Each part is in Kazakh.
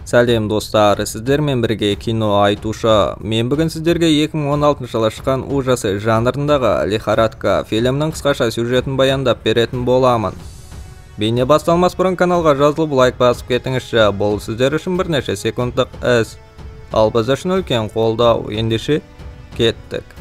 Сәлем достар, сіздермен бірге кино айтушы. Мен бүгін сіздерге 2016 жылы шыққан ужасы жанрындағы «Лихорадка» фильмнің қысқаша сюжетін баяндап беретін боламын. Бейне басталмас бұрын каналға жазылып лайк басып кетіңізші, бұл сіздер үшін бірнеше секундтық іс. Ал біз үшін үлкен қолдау. Ендеше кеттік.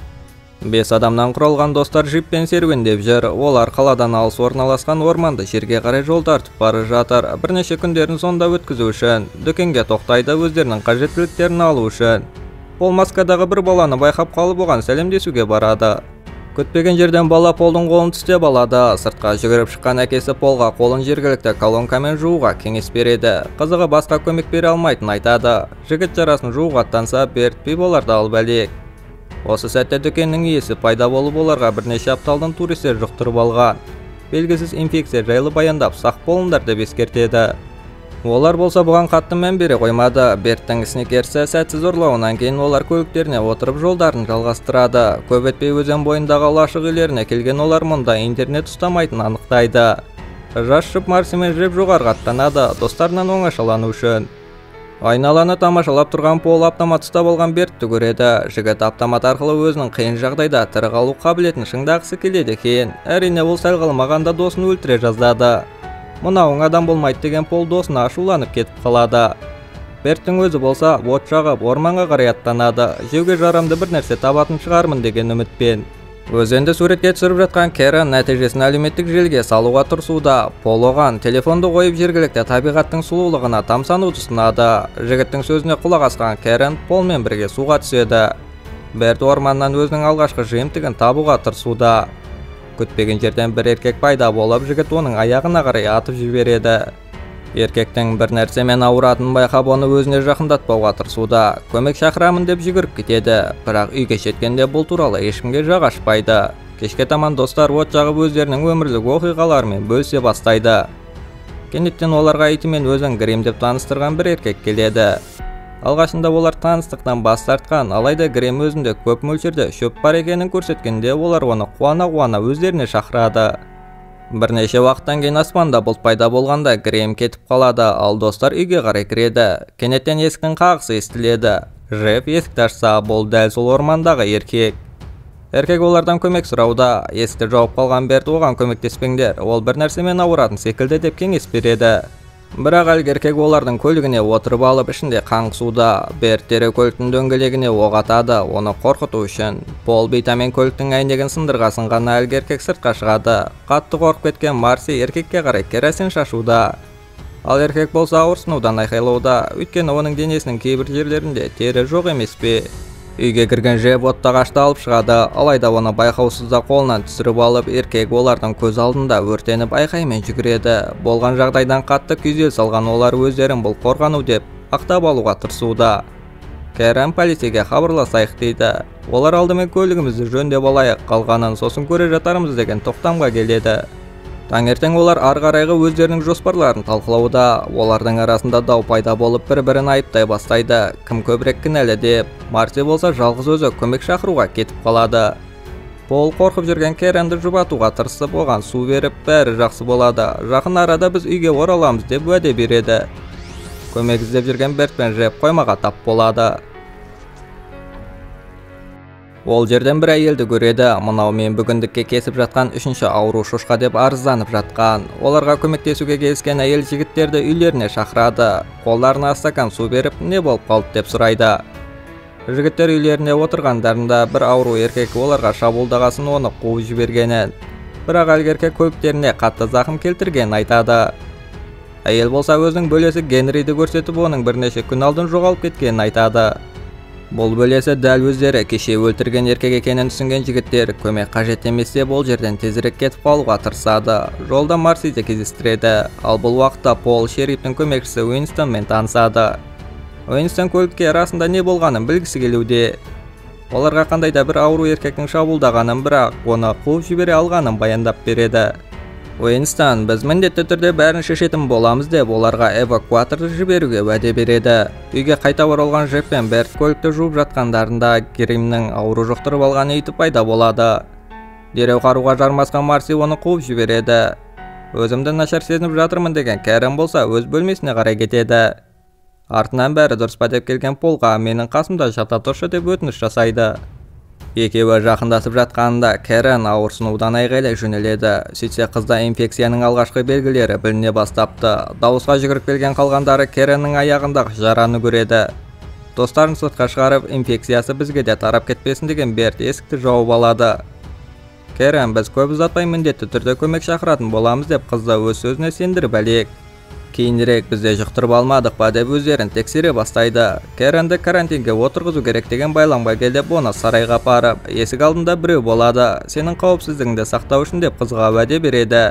5 адамнан құралған достар джиппен серуендеп жүр. Олар қаладан алыс орналасқан орманды жерге қарай жол тартып бара жатыр. Бірнеше күндерін сонда өткізу үшін дүкенге тоқтайды, өздерінің қажеттіліктерін алу үшін. Пол маскадағы бір баланы байқап қалып оған сәлемдесуге барады. Күтпеген жерден бала Полдың қолын тістеп алады. Сыртқа жүгіріп шыққан әкесі Полға қолын жергілікті колонкамен жууға кеңес береді. Қызығы басқа көмек бере алмайтынын айтады. Жігіт жарасын жууға аттанса, Бертпей оларды алып әлек. Осы сәтте дүкеннің иесі пайда болып оларға бірнеше апталдан туристер жұқтырып алған. Белгісіз инфекция жайлы баяндап, сақ болыңдар деп ескертеді. Олар болса бұған қатты мән бере қоймады. Берттің снекерсі сәтсіз ұрлауынан кейін олар көліктеріне отырып жолдарын жалғастырады. Көп өтпей өзен бойындағы лашық үйлеріне келген олар мұнда интернет ұстамайтынын анықтайды. Жас жұп Марсимен жүріп жоғарыға аттанады, достарынан оңашалану үшін. Айналаны тамашалап тұрған Пол автомат ұстап алған Бертті көреді. Жігіт автомат арқылы өзінің қиын жағдайда тірі қалу қабілетін шыңдағысы келеді екен. Әрине ол сәл қалмағанда досын өлтіре жаздады. Мынауың адам болмайды деген Пол досына ашуланып кетіп қалады. Берттің өзі болса от жағып орманға қарай аттанады. Жеуге жарамды бір нәрсе табатын шығармын деген үмітпен. Өзенді суретке түсіріп жатқан Кэрон нәтижесін әлеуметтік желіге салуға тырысуда. Пол оған телефонды қойып жергілікті табиғаттың сұлулығына тамсануды ұсынады. Жігіттің сөзіне құлақ асқан Кэрон Полмен бірге суға түседі. Берт орманнан өзінің алғашқы жемтігін табуға тырысуда. Күтпеген жерден бір еркек пайда болып, жігіт оның аяғына қарай атып жібереді. Еркектің бір нәрсемен ауыратынын байқап, оны өзіне жақындатпауға тырысуда. Көмек шақырамын деп жүгіріп кетеді, бірақ үйге жеткенде бұл туралы ешкімге жақ ашпайды. Кешке таман достар от жағып өздерінің өмірлік оқиғаларымен бөлісе бастайды. Кенеттен оларға итімен өзін Грим деп таныстырған бір еркек келеді. Алғашында олар таныстықтан бас тартқан, алайда Грим өзінде көп мөлшерде шөп бар екенін көрсеткенде олар оны қуана-қуана өздеріне шақырады. Бірнеше уақыттан кейін аспанда бұлт пайда болғанда Грим кетіп қалады, ал достар үйге қарай кіреді. Кенеттен есіктің қағысы естіледі. Джефф есікті ашса, бұл дәл сол ормандағы еркек. Еркек олардан көмек сұрауда. Есікті жауып қалған Берт оған көмектеспеңдер, ол бір нәрсемен ауыратын секілді деп кеңес береді. Бірақ әлгі еркек олардың көлігіне отырып алып ішінде қаңғысуда. Берт дереу көліктің дөңгелегіне оқ атады, оны қорқыту үшін. Пол бейтамен көліктің әйнегін сындырғасын ғана әлгі еркек сыртқа шығады. Қатты қорқып кеткен Марси еркекке қарай керосин шашуда. Ал еркек болса ауырсынудан айқайлауда, өйткені оның денесінің кейбір жерлерінде тері жоқ емес пе. Үйге кірген Джефф оттағашты алып шығады, алайда оны байқаусызда қолынан түсіріп алып, еркек олардың көз алдында өртеніп айқаймен жүгіреді. Болған жағдайдан қатты күйзеліс алған олар өздерін бұл қорғану деп ақтап алуға тырысуда. Кэрон полицияға хабарласайық дейді. Олар алдымен көлігімізді жөндеп алайық, қалғанын сосын көре жатармыз деген тоқтамға келеді. Таңертең олар ары қарайғы өздерінің жоспарларын талқылауда. Олардың арасында дау пайда болып бір-бірін айыптай бастайды. Кім көбірек кінәлі деп. Марси болса жалғыз өзі көмек шақыруға кетіп қалады. Пол қорқып жүрген Кэронды жұбатуға тырысып, оған су беріп, бәрі жақсы болады. Жақын арада біз үйге ораламыз деп уәде береді. Көмек іздеп жүрген Берт пен Джефф қоймаға тап болады. Ол жерден бір әйелді көреді. Мынау мен бүгіндікке кесіп жатқан үшінші ауру шошқа деп арызданып жатқан. Оларға көмектесуге келіскен әйел жігіттерді үйлеріне шақырады. Қолдарына стакан су беріп, не болып қалды деп сұрайды. Жігіттер үйлеріне отырғандарында бір ауру еркек оларға шабуылдағасын, оны қуып жібергенін. Бірақ әлгі еркек көліктеріне қатты зақым келтіргенін айтады. Әйел болса өзінің бөлесі Генриді көрсетіп, оның бірнеше күн алдын жоғалып кеткенін айтады. Бұл бөлесі дәл өздері кеше өлтірген еркек екенін түсінген жігіттер көмек қажет емесе бұл жерден тезірек кетіп қалуға тырысады. Жолда Марсиді кездестіреді, ал бұл уақытта Пол шерифтің көмекшісі Уинстонмен танысады. Уинстон көлікке арасында не болғанын білгісі келуде. Оларға қандай да бір ауру еркектің шабуылдағанын, бірақ оны қуып жібере алғанын баяндап береді. Уинстон, біз міндетті түрде бәрін шешетін боламыз деп оларға эвакуаторды жіберуге уәде береді. Үйге қайта оралған Джефф пен Берт көлікті жуып жатқандарында Гримнің ауру жұқтырып алған иті пайда болады. Дереу қаруға жармасқан Марси оны қуып жібереді. Өзімді нашар сезініп жатырмын деген Кэрон болса өз бөлмесіне қарай кетеді. Артынан бәрі дұрыс па деп келген Полға менің қасымда жата тұршы деп өтініш жасайды. Екеуі жақындасып жатқанында Кэрен ауырсынудан айғайлай жөнеледі. Сөйтсе қызда инфекцияның алғашқы белгілері біліне бастапты. Дауысқа жүгіріп келген қалғандары Кэреннің аяғындағы жараны көреді. Достарын сыртқа шығарып, инфекциясы бізге де тарап кетпесін деген Берт есікті жауып алады. Кэрен, біз көп ұзатпай міндетті түрде көмек шақыратын боламыз деп қызды өз сөзіне сендіріп әлек. Кейінірек бізде жұқтырып алмадық па деп өздерін тексере бастайды. Кэренді карантинге отырғызу керек деген байланға келіп, оны сарайға апарып, есік алдында біреу болады, сенің қауіпсіздігіңді сақтау үшін деп қызға уәде береді.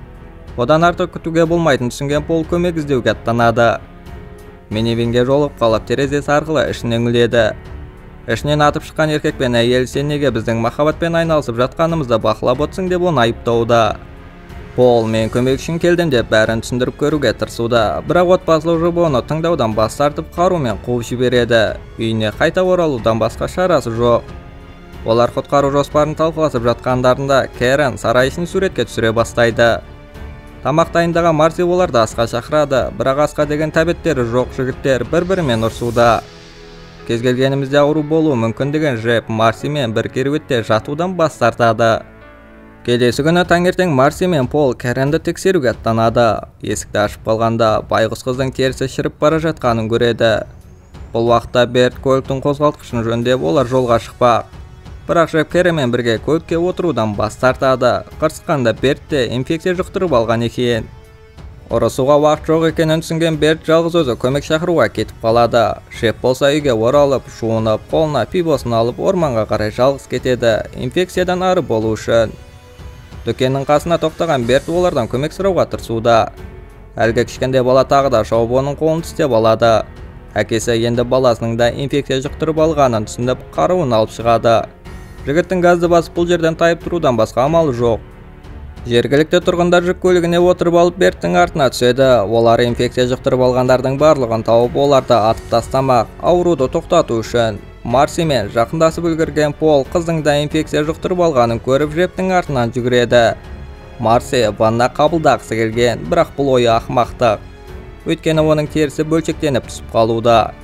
Одан артық күтуге болмайтын түсінген Пол көмек іздеуге аттанады. Минивинге жолығып қалып, терезесі арқылы ішіне үңіледі. Ішінен атып шыққан еркек пен әйел, сен неге біздің махаббатпен айналысып жатқанымызды бақылап отырсың деп оны айыптауда. Пол, мен көмек үшін келдім деп бәрін түсіндіріп көруге тырысуда, бірақ отбасылық жұбы оны тыңдаудан бас тартып қарумен қуып жібереді. Үйіне қайта оралудан басқа шарасы жоқ. Олар құтқару жоспарын талқыласып жатқандарында Кэрен сарай ішін суретке түсіре бастайды. Тамақ дайындаған Марси оларды асқа шақырады, бірақ асқа деген тәбеттері жоқ жігіттер бір-бірімен ұрсуда. Кез келгенімізде ауру болуы мүмкін деген Жеп Марси мен бір кереуетте жатудан бас тартады. Келесі күні таңертең Марси мен Пол Кэренді тексеруге аттанады. Есікті ашып қалғанда байғұс қыздың терісі шіріп бара жатқанын көреді. Бұл уақытта Берт көліктің қозғалтқышын жөндеп, олар жолға шықпақ. Бірақ Жеп Кэренмен бірге көлікке отырудан бас тартады. Қырсыққанда Берт те инфекция жұқтырып алған екен. Ұрысуға уақыт жоқ екенін түсінген Берт жалғыз өзі көмек шақыруға кетіп қалады. Жеп болса үйге оралып, жуынып, қолына пивосын алып орманға қарай жалғыз кетеді, инфекциядан ары болу үшін. Дүкеннің қасына тоқтаған Берт олардан көмек сұрауға тырысуда. Әлгі кішкентай бала тағы да шауып оның қолын тістеп алады. Әкесі енді баласының да инфекция жұқтырып алғанын түсініп, қаруын алып шығады. Жігіттің газды басып бұл жерден тайып тұрудан басқа амалы жоқ. Жергілікті тұрғындар жүк көлігіне отырып алып Берттің артына түседі. Олар инфекция жұқтырып алғандардың барлығын тауып, оларды атып тастамақ, ауруды тоқтату үшін. Марси мен жақындасып үлгерген Пол қыздың да инфекция жұқтырып алғанын көріп Жептің артынан жүгіреді. Марси ванна қабылдағысы келген, бірақ бұл ойы ақымақтық. Өйткені оның терісі бөлшектеніп түсіп қалуда.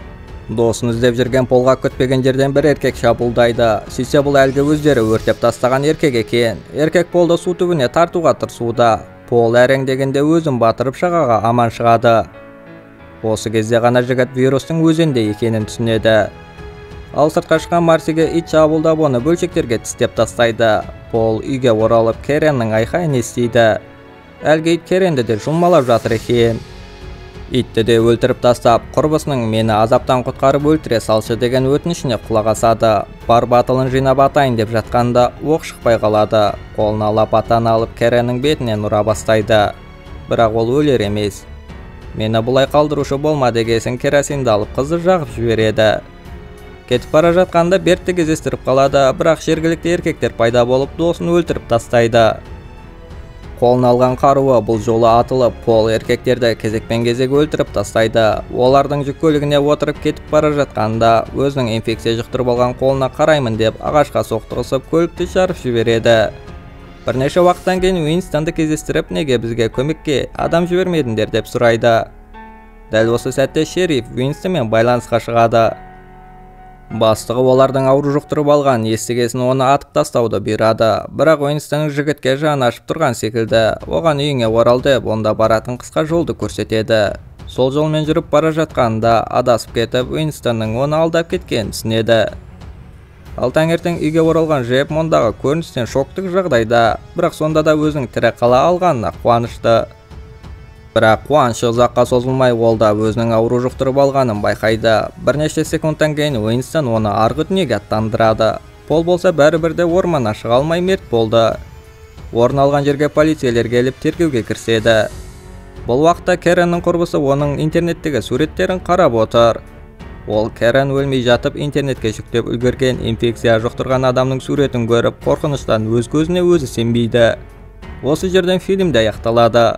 Досын іздеп жүрген Полға күтпеген жерден бір еркек шабуылдайды. Сөйтсе бұл әлгі өздері өртеп тастаған еркек екен. Еркек Полды су түбіне тартуға тырысуда. Пол әрең дегенде өзін батырып жағаға аман шығады. Осы кезде ғана жігіт вирустың өзенде екенін түсінеді. Ал сыртқа шыққан Марсиге ит шабуылдап, оны бөлшектерге тістеп тастайды. Пол үйге оралып Кэреннің айқайын естиді. Әлгі ит Кэренді де жұлмалап жатыр екен. Итті де өлтіріп тастап, құрбысының мені азаптан құтқарып өлтіре салшы деген өтінішіне құлақ асады. Бар батылын жинап атайын деп жатқанда оқ шықпай қалады. Қолына лопатаны алып Кэреннің бетінен ұра бастайды. Бірақ ол өлер емес. Мені бұлай қалдырушы болма дегесін керосинді алып қызды жағып жібереді. Кетіп бара жатқанда Бертті кездестіріп қалады, бірақ жергілікті еркектер пайда болып досын өлтіріп тастайды. Қолына алған қаруы бұл жолы атылып, Пол еркектерді кезекпен кезек өлтіріп тастайды. Олардың жүк көлігіне отырып кетіп бара жатқанда өзінің инфекция жұқтырып алған қолына қараймын деп ағашқа соқтығысып көлікті жарып жібереді. Бірнеше уақыттан кейін Уинстонды кездестіріп, неге бізге көмекке адам жібермедіңдер деп сұрайды. Дәл осы сәтте шериф Уинстонмен байланысқа шығады. Бастығы олардың ауру жұқтырып алған естігесін оны атып тастауды бұйырады. Бірақ Уинстонның жігітке жаны ашып тұрған секілді, оған үйіңе орал деп, онда баратын қысқа жолды көрсетеді. Сол жолмен жүріп бара жатқанда адасып кетіп, Уинстонның оны алдап кеткенін түсінеді. Ал таңертең үйге оралған Жеп мұндағы көріністен шоктық жағдайда, бірақ сонда да өзінің тірі қала алғанына қуанышты. Бірақ қуанышы ұзаққа созылмай, ол да өзінің ауру жұқтырып алғанын байқайды. Бірнеше секундтан кейін Уинстон оны арғы дүниеге аттандырады. Пол болса бәрібір де орманнан шыға алмай мерт болды. Орын алған жерге полицейлер келіп тергеуге кіріседі. Бұл уақытта Кэреннің құрбысы оның интернеттегі суреттерін қарап отыр. Ол Кэрен өлмей жатып интернетке жүктеп үлгерген инфекция жұқтырған адамның суретін көріп, қорқыныштан өз көзіне өзі сенбейді. Осы жерден фильм де аяқталады.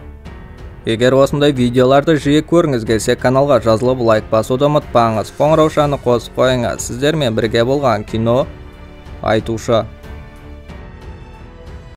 Егер осындай видеоларды жиі көріңіз келсе, каналға жазылып лайк басуды ұмытпаңыз. Қоңыраушаны қосып қойыңыз. Сіздермен бірге болған кино айтушы.